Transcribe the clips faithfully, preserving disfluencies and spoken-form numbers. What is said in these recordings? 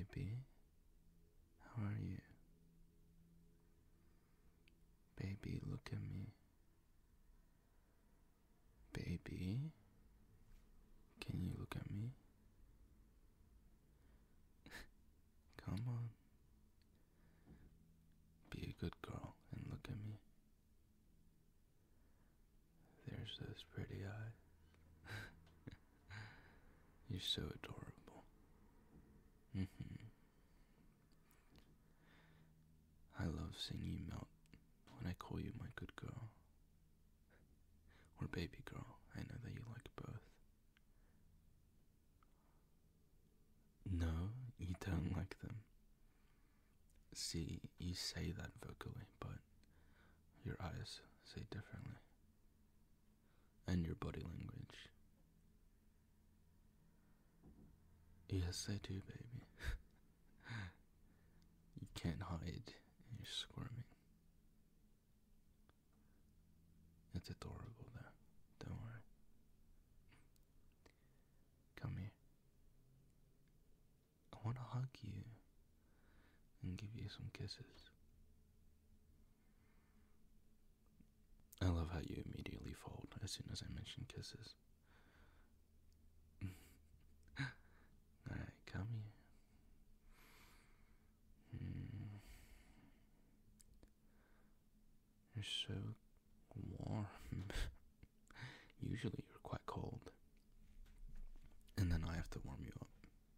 baby. How are you? Baby, look at me. Baby, can you look at me? Come on. Be a good girl and look at me. There's those pretty eyes. You're so adorable. Mm-hmm. I love seeing you melt when I call you my good girl. Or baby girl. I know that you like both. No, you don't like them. See, you say that vocally, but your eyes say differently. And your body language. Yes, I do, baby. You can't hide. You're squirming. It's adorable, though. Don't worry. Come here. I want to hug you and give you some kisses. I love how you immediately fold as soon as I mention kisses. Alright, come here. Mm. You're so warm. Usually you're quite cold. And then I have to warm you up.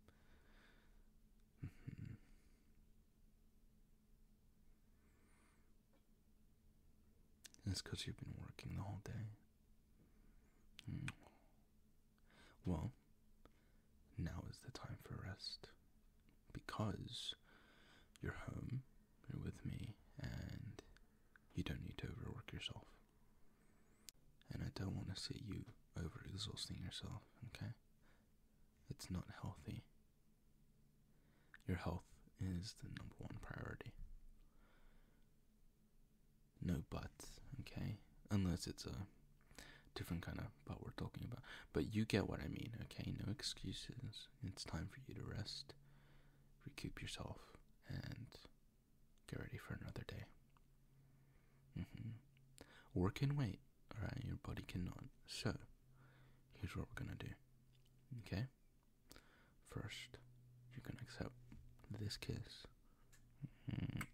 Mm-hmm. It's because you've been working the whole day. Mm. Well, now is the time for rest. Because you're home, you're with me, and you don't need to overwork yourself. And I don't want to see you overexhausting yourself, okay? It's not healthy. Your health is the number one priority. No buts, okay? Unless it's a different kind of butt we're talking about. But you get what I mean, okay? No excuses. It's time for you to rest, recoup yourself, and get ready for another day. Mm-hmm. Work can wait, alright? Your body cannot. So, here's what we're gonna do, okay? First, you're gonna accept this kiss. Mm-hmm.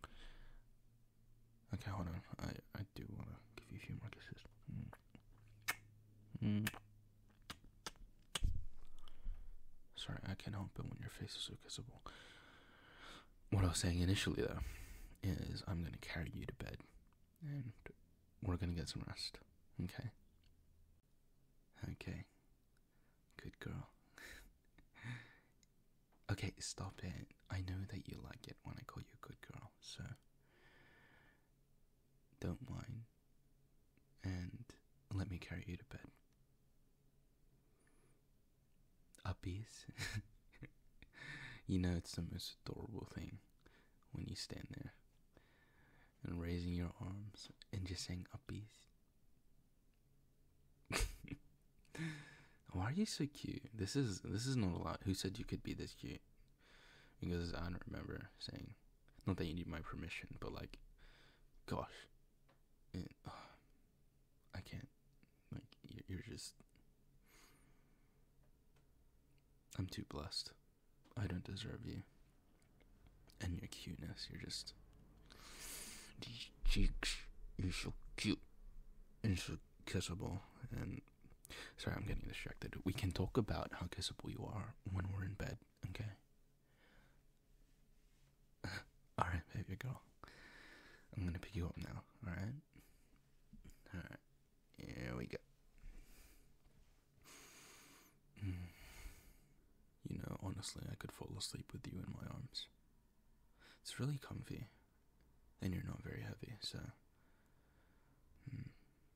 Okay, hold on. I, I do want to give you a few more kisses. Mm. Mm. Sorry, I can't help it when your face is so kissable. What I was saying initially, though, is I'm going to carry you to bed. And we're going to get some rest. Okay? Okay. Good girl. Okay, stop it. I know that you like it when I call you a good girl, so don't mind, and let me carry you to bed. Uppies. You know it's the most adorable thing when you stand there and raising your arms and just saying uppies. Why are you so cute? This is this is not a lot. Who said you could be this cute? Because I don't remember saying, not that you need my permission, but like, gosh. It, uh, I can't, like, you're, you're just, I'm too blessed. I don't deserve you. And your cuteness, you're just, these cheeks, you're so cute, and so kissable, and, sorry, I'm getting distracted. We can talk about how kissable you are when we're in bed, okay? Alright, baby girl. I'm gonna pick you up now, alright? Alright, here we go. Mm. You know, honestly, I could fall asleep with you in my arms. It's really comfy. And you're not very heavy, so. Mm.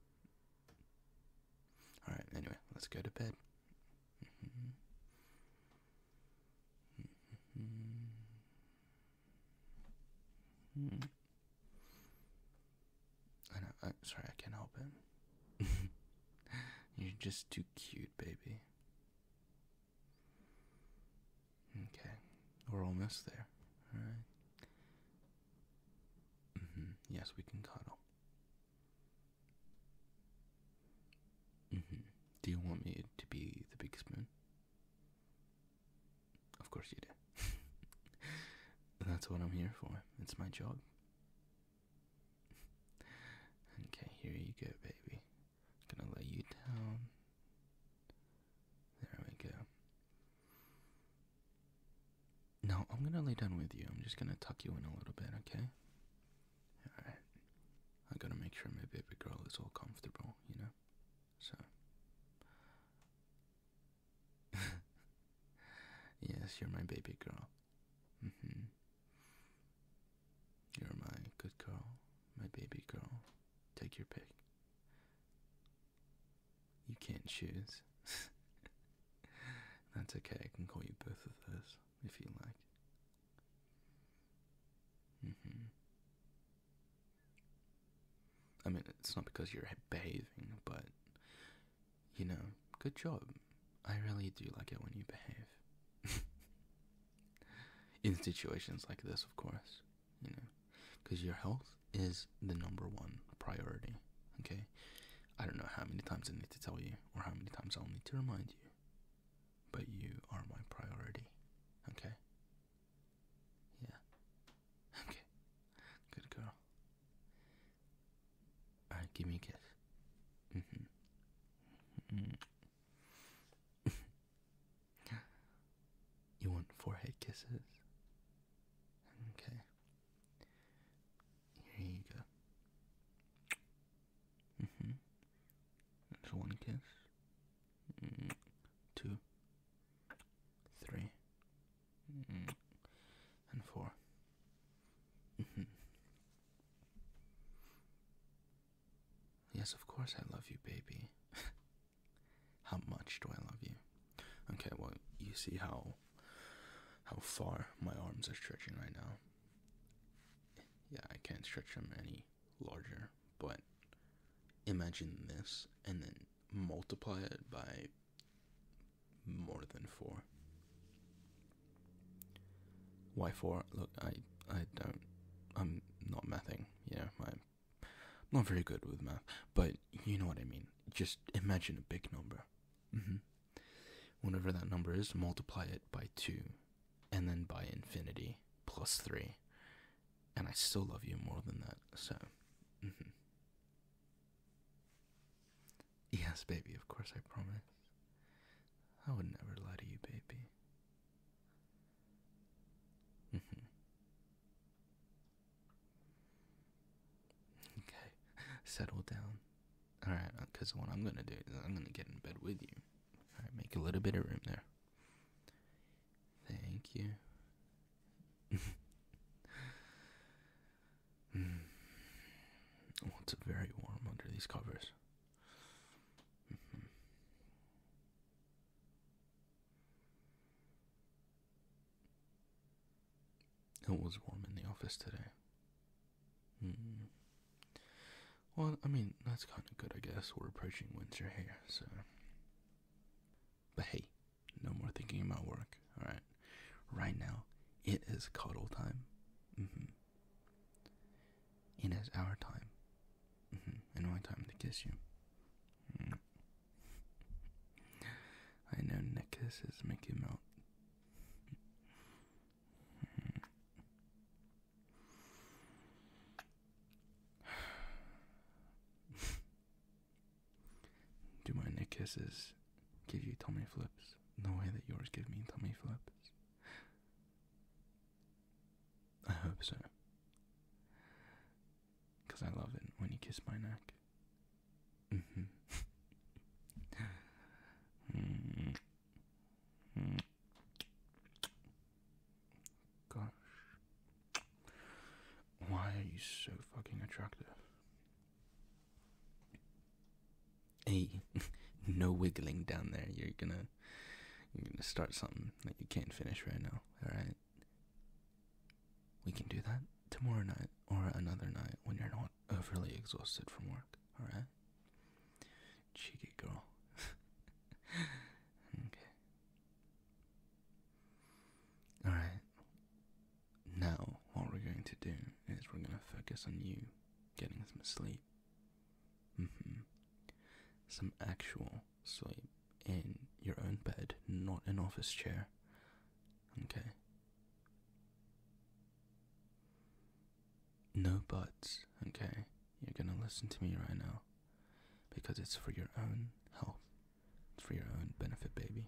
Alright, anyway, let's go to bed. Mm-hmm. Mm-hmm. Mm-hmm. I know, I, sorry, I can't help it. You're just too cute, baby. Okay, We're almost there. Alright. Mm-hmm. Yes, we can cuddle. Mm-hmm. Do you want me to be the big spoon? Of course you do. That's what I'm here for. It's my job. Okay, here you go, baby. Gonna lay you down. There we go. Now, I'm gonna lay down with you. I'm just gonna tuck you in a little bit, okay? Alright. I gotta make sure my baby girl is all comfortable, you know? So. Yes, you're my baby girl. Mm-hmm. You're my good girl, my baby girl. Take your pick. You can't choose. That's okay, I can call you both of those if you like. Mm-hmm. I mean, it's not because you're behaving, but, you know, good job. I really do like it when you behave. In situations like this, of course, you know, because your health is the number one priority, okay? I don't know how many times I need to tell you, or how many times I'll need to remind you, but you are my priority, okay? Yeah. Okay. Good girl. Alright, give me a kiss. Mm-hmm. Mm-hmm. You want forehead kisses? Okay. Here you go. Mm-hmm. That's one kiss. Mm, two. Three. Mm, and four. Mm-hmm. Yes, of course I love you, baby. How much do I love you? Okay, well, you see how how far my arms are stretching right now. Yeah, I can't stretch them any larger, but imagine this and then multiply it by more than four. Why four? Look, I I don't, I'm not mathing, you know, I'm not very good with math, but you know what I mean. Just imagine a big number. Mm-hmm. Whatever that number is, multiply it by two, and then by infinity, plus three. And I still love you more than that, so, mm-hmm. Yes, baby, of course, I promise. I would never lie to you, baby. Mm-hmm. Okay, settle down. Alright, because what I'm gonna do is I'm gonna get in bed with you. Alright, make a little bit of room there. Thank you. mm. Oh, it's very warm under these covers. Mm-hmm. It was warm in the office today. Mm. Well, I mean, that's kind of good, I guess. We're approaching winter here, so. But hey, no more thinking about work, alright? Right now, it is cuddle time. Mm-hmm. It is our time. Mm-hmm. And my time to kiss you. Mm. I know neck kisses make you melt. Mm. Do my neck kisses give you tummy flips the way that yours give me tummy flips? I hope so. Because I love it when you kiss my neck. Mm-hmm. mm. Mm. Gosh. Why are you so fucking attractive? Hey, no wiggling down there. You're gonna, you're gonna start something that you can't finish right now. All right. We can do that tomorrow night or another night when you're not overly exhausted from work. All right. Cheeky girl. Okay. All right. focus on you getting some sleep. Mm-hmm. Some actual sleep in your own bed, not an office chair. Okay? No buts, okay? You're gonna listen to me right now. Because it's for your own health. It's for your own benefit, baby.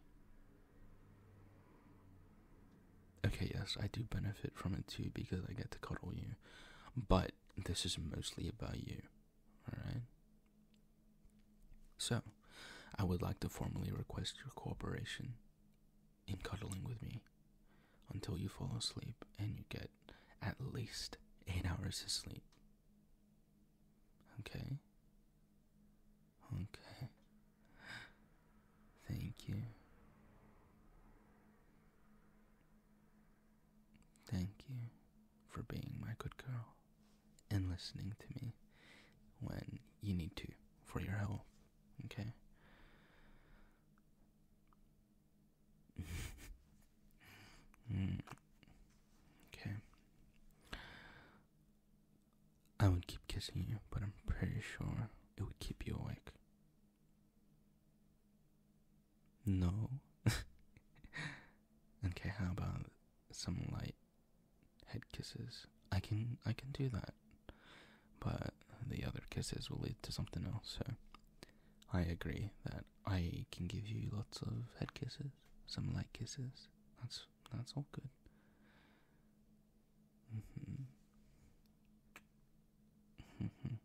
Okay, yes, I do benefit from it too because I get to cuddle you. But this is mostly about you. Alright? So, I would like to formally request your cooperation in cuddling with me until you fall asleep and you get at least eight hours of sleep. Okay? Okay. Thank you. Thank you for being my good girl and listening to me when you need to for your health. Okay? mm. Okay. I would keep kissing you, but I'm pretty sure it would keep you awake. No? Okay, how about some light head kisses? I can I can do that. But the other kisses will lead to something else, so I agree that I can give you lots of head kisses, some light kisses. That's that's all good. Mm-hmm. Mm-hmm.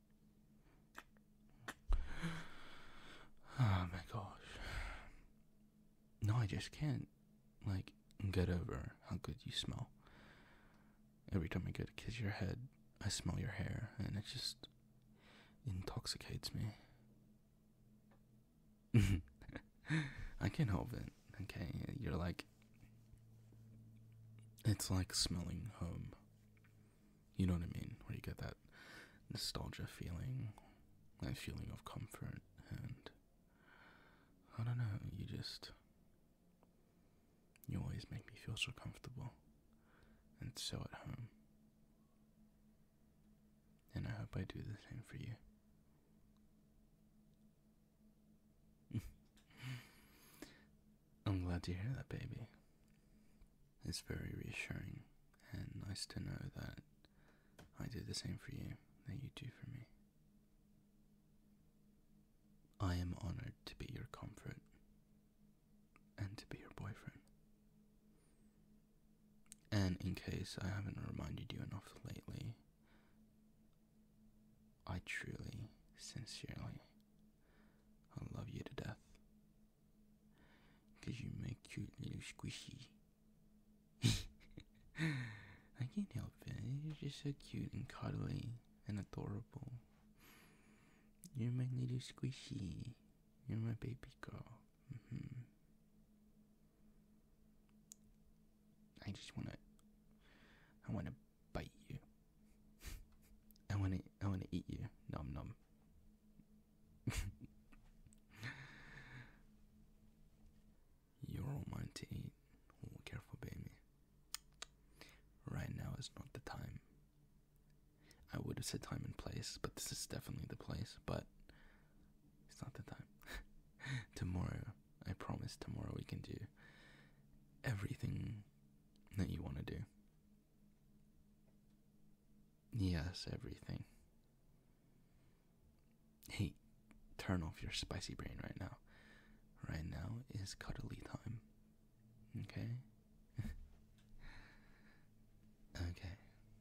Oh my gosh. No, I just can't, like, get over how good you smell. Every time I go to kiss your head, I smell your hair, and it just intoxicates me. I can't help it, okay? You're like, it's like smelling home. You know what I mean? Where you get that nostalgia feeling, that feeling of comfort, and I don't know, you just, you always make me feel so comfortable and so at home. And I hope I do the same for you. I'm glad to hear that, baby. It's very reassuring and nice to know that I do the same for you that you do for me. I am honored to be your comfort and to be your boyfriend. And in case I haven't reminded you enough lately, I truly, sincerely, I love you to death. Because you make cute little squishy. I can't help it. You're just so cute and cuddly and adorable. You're my little squishy. You're my baby girl. Mm-hmm. I just wanna, I wanna bite you. I wanna, I wanna eat you. Nom nom. You're all mine to eat. Oh, careful, baby. Right now is not the time. I would have said time and place, but this is definitely the place, but it's not the time. Tomorrow, I promise tomorrow we can do everything that you want to do. Yes, everything. Hey, turn off your spicy brain right now. Right now is cuddly time. Okay? Okay.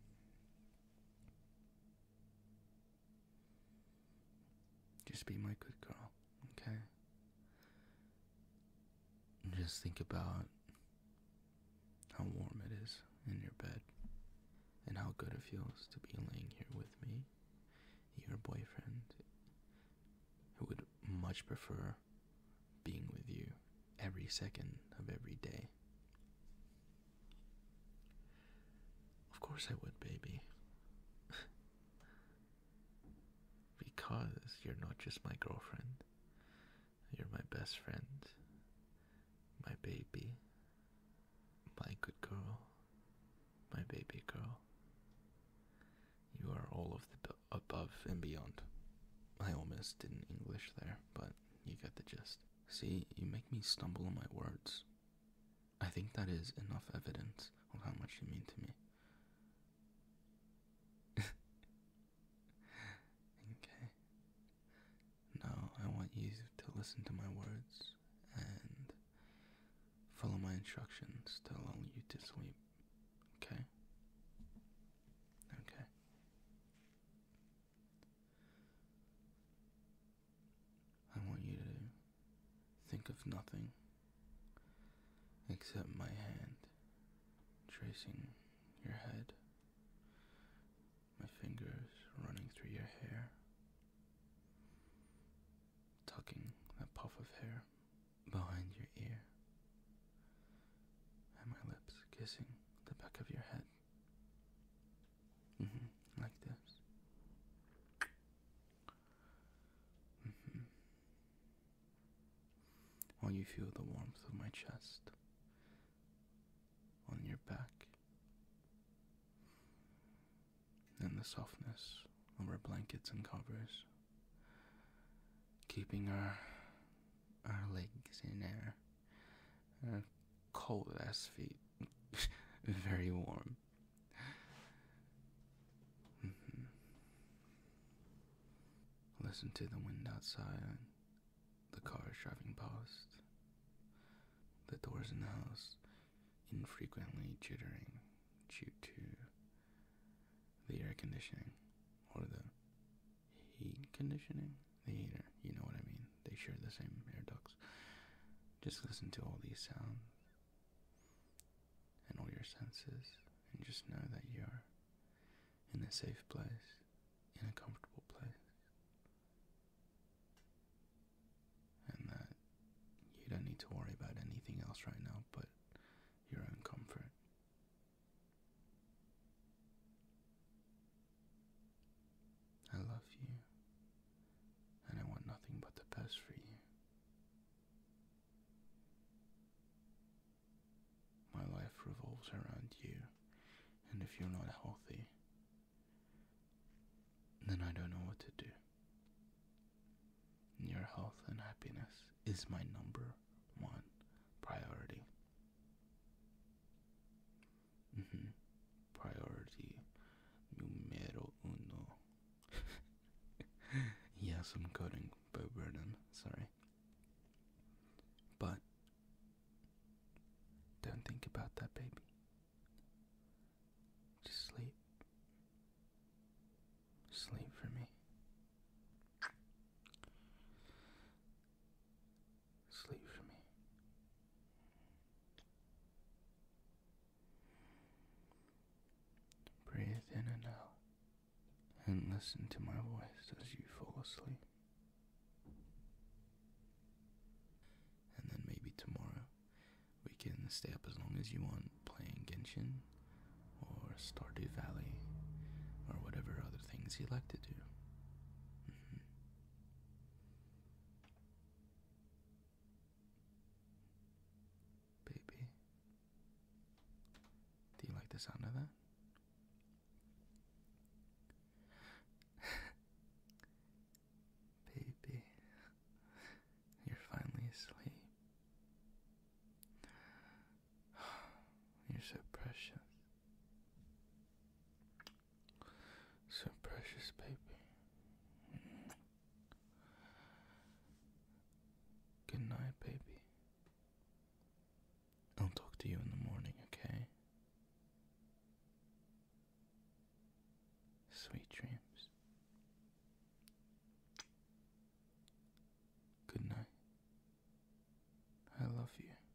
Just be my good girl, okay? Just think about how warm it is in your bed and how good it feels to be laying here with me, your boyfriend, who would much prefer being with you every second of every day. Of course I would, baby. Because you're not just my girlfriend, you're my best friend, my baby, my good girl, my baby girl. You are all above the above and beyond. I almost did an English there, but you get the gist. See, you make me stumble on my words. I think that is enough evidence of how much you mean to me. Okay. Now I want you to listen to my words and follow my instructions to allow you to sleep. Okay? Okay. I want you to think of nothing except my hand tracing your head, my fingers running through your hair, tucking that puff of hair behind your ear, and my lips kissing the back of your head. Mm-hmm, like this. Mm-hmm. While you feel the warmth of my chest on your back, and the softness of our blankets and covers, keeping our our legs and our, our cold ass feet very warm. Mm-hmm. Listen to the wind outside, the cars driving past, the doors in the house infrequently jittering due to the air conditioning or the heat conditioning, the heater, you know what I mean. They share the same air ducts. Just listen to all these sounds and all your senses, and just know that you're in a safe place, in a comfortable place, and that you don't need to worry about anything else right now but your own comfort. I love you, and I want nothing but the best for you. My life revolves around you, and if you're not healthy, then I don't know what to do. Your health and happiness is my number one priority. Mm-hmm. Priority numero uno. Yes, I'm quoting Bo Burnham, sorry. But don't think about that, baby. Just sleep. Sleep for me. Sleep for me. Breathe in and out, and listen to my voice as you fall asleep. And then maybe tomorrow we can stay up as long as you want playing Genshin or Stardew Valley or whatever other things you like to do. Mm-hmm. Baby, do you like the sound of that? Baby, you're finally asleep. You're so precious. So precious, baby. Good night, baby. I'll talk to you in the morning, okay? Sweet dreams. Good night. I love you.